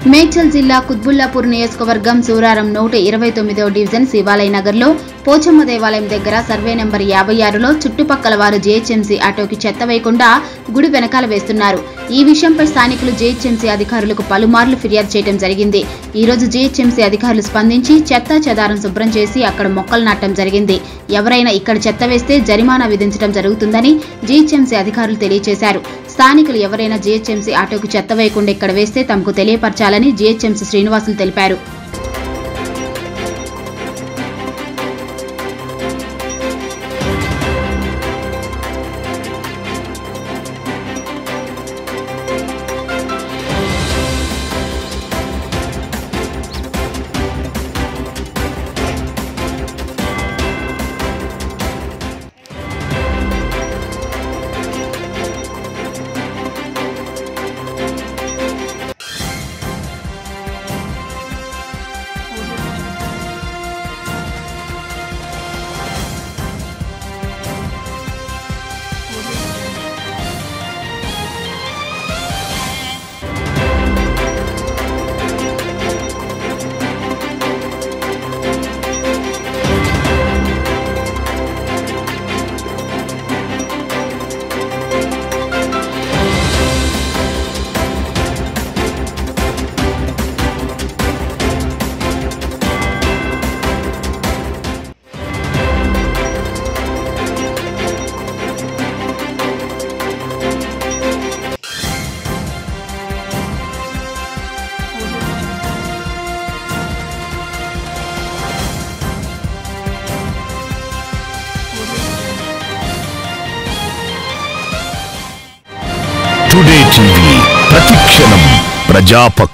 మేడ్చల్ జిల్లా కుత్బుల్లాపూర్ నియోజకవర్గం సూరారం 129వ డివిజన్ శివాలయ నగర్లో పోచమ్మ దేవాలయం దగ్గర సర్వే నెంబర్ 56లో చుట్టుపక్కల వారు జీహెచ్ఎంసీ ఆటోకి చెత్త వేయకుండా గుడి వెనకాల వేస్తున్నారు. ఈ విషయంపై స్థానికులు జీహెచ్ఎంసీ అధికారులకు పలుమార్లు ఫిర్యాదు చేయడం జరిగింది. ఈ రోజు జీహెచ్ఎంసీ అధికారులు స్పందించి చెత్త చెదారం శుభ్రం చేసి అక్కడ మొక్కలు నాటడం జరిగింది. ఎవరైనా ఇక్కడ చెత్త వేస్తే జరిమానా విధించడం జరుగుతుందని జీహెచ్ఎంసీ అధికారులు తెలియజేశారు. స్థానికులు ఎవరైనా జీహెచ్ఎంసీ ఆటోకు చెత్త వేయకుండా ఇక్కడ వేస్తే తమకు తెలియపరచాలని జీహెచ్ఎంసీ శ్రీనివాసులు తెలిపారు. టుడే టీవీ ప్రతిక్షణం ప్రజాపక్షం.